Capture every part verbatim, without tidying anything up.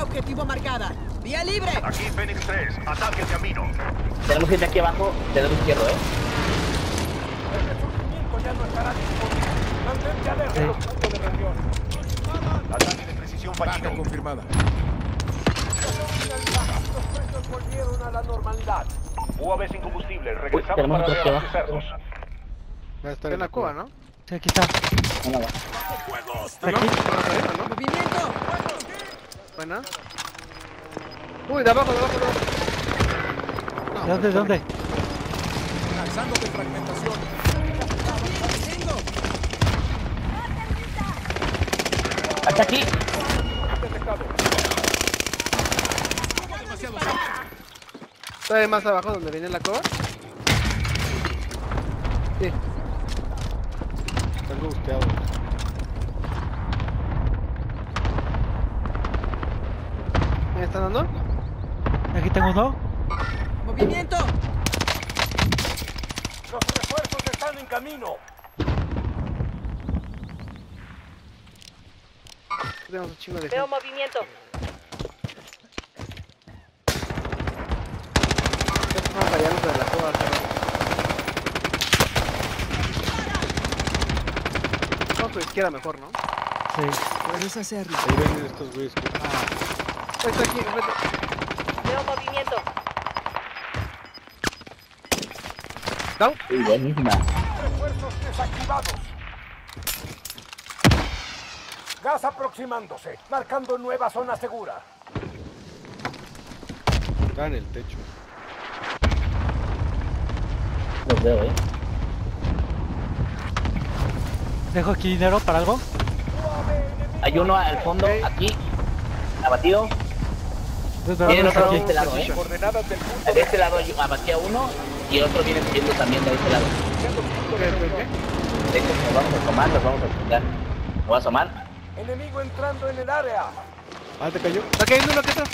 objetivo marcada. ¡Vía libre! Aquí Fénix tres, ataque el camino. Tenemos gente aquí abajo, del lado izquierdo, ¿eh? El resurgimiento ya no estará disponible. Mantente alerta a los puntos de reunión. Ataque de precisión fallido. Confirmada. Los precios volvieron a la normalidad. U A V sin combustible, regresamos tenemos para otro aquí abajo. reabastecernos. Va a estar en la cueva, ¿no? Sí, aquí está. Una va. Aquí. ¡Movimiento! Buena. Uy, de abajo, de abajo, de abajo. No, ¿De dónde, de dónde? Lanzando de fragmentación. ¡Tengo! Hasta aquí. ¿Está más abajo donde viene la cueva? Sí. Están gusteados. ¿Me están dando? Aquí tengo uno. ¡Movimiento! Los refuerzos están en camino. Tenemos un chingo de Veo gente. movimiento. Estos van fallando de la cueva, pero... Vamos por la izquierda mejor, ¿no? Sí. Puedes hacerlo. Ahí ven estos güeyes que... Ah. Está aquí, enfrente. Veo movimiento. ¿Down? Uy, buenísima. Refuerzos desactivados. Gas aproximándose, marcando nueva zona segura. Está en el techo. Los veo, ¿eh? Dejo aquí dinero para algo. Hay uno al fondo, aquí. Abatido. Entonces, Viene vamos otro aquí. de este lado, ¿eh? Coordenadas del punto De este lado hay- abatí a uno y el otro viene subiendo también de este lado. ¿Qué, qué, qué? De hecho, nos vamos a asomar, nos vamos a chingar. Me voy a asomar. enemigo entrando en el área. Ah, te cayó. Está cayendo uno, ¿qué tal?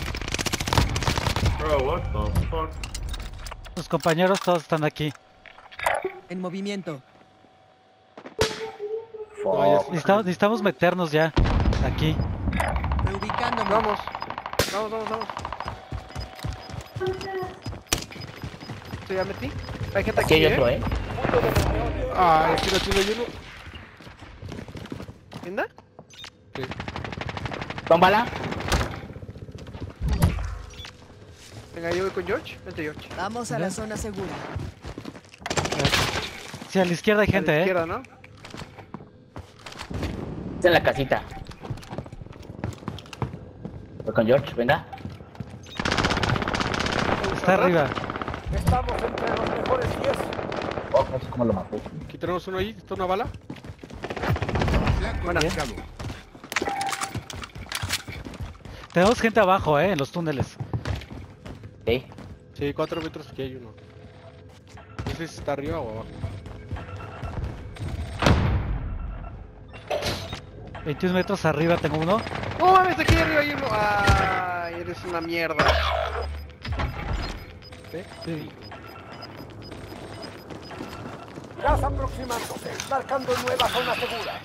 Los compañeros todos están aquí. En movimiento. No, ya Fuck. Necesitamos, necesitamos meternos ya. Aquí. Reubicándome. Vamos. Vamos, vamos, vamos. ¿Sí, ya metí? Hay gente Aquí aquí, hay otro, ¿eh? Ay, aquí lo tengo yo. ¿Entiendes? Sí. Tómbala. Venga, yo voy con George. Vente, George. Vamos a la zona segura. Sí, a la izquierda hay A la gente, ¿eh? izquierda, ¿no? Está en la casita. Voy con George, venga. Está arriba. Estamos entre los mejores diez. Oh, no sé cómo lo mató. Aquí tenemos uno ahí. ¿Está una bala? Buena. Bien. Tenemos gente abajo, ¿eh? En los túneles. ¿Sí? Sí, cuatro metros aquí hay uno. No sé si está arriba o abajo. veintiún metros arriba tengo uno. ¡No mames! Aquí arriba hay uno. ¡Ay! Eres una mierda. ¿Sí? Sí. Gas aproximándose, marcando nueva zona segura.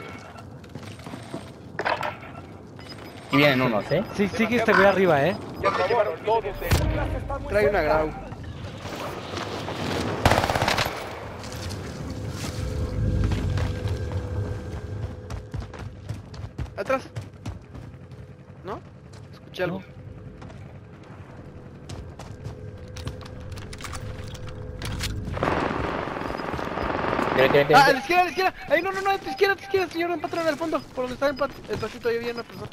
Y vienen unos, ¿eh? Sí, sigue este güey arriba, ¿eh? Ya se llevaron todos de... Gas está muy Trae una cerca. grau. ¿Atrás? ¿No? Escuché algo. No. Creo que Ah, a la izquierda, a la izquierda. Ahí, no, no, no, a tu izquierda, a tu izquierda, señor, en patrón al fondo. Por donde está el, pat el patito, ahí había una persona.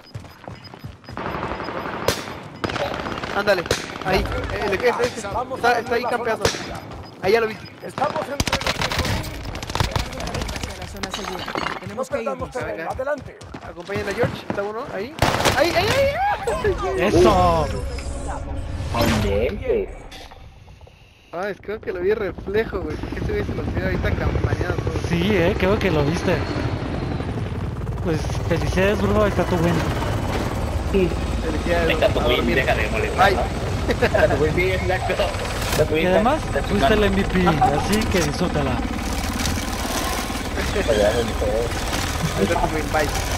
Ándale, ahí. Eh, el que este, este. Vamos Está, a la está ahí nueva campeando. zona segura. Ahí ya lo vi. Estamos entre los mejores. Hacia la zona segura. No Tenemos que perdamos irnos. terreno. Venga. Adelante. Acompañen a George, está uno, ahí. Ahí, ahí, ahí. ¡Eso! Pendientes. Ah, es creo que lo vi reflejo, güey. ¿Por qué se ve se lo olvida ahorita acompañado todo? Sí, eh, creo que lo viste. Pues felicidades, Bruno, ahí está tu win. Sí. Felicidades, Venga, tu a win, dormir. deja de molestar. Bye. Deja tu win, sí, exacto. Deja tu win, Y además, deja tu fuiste el win. M V P, así que disfrútala. Pues ya, pues, Ahí está tu win, bye.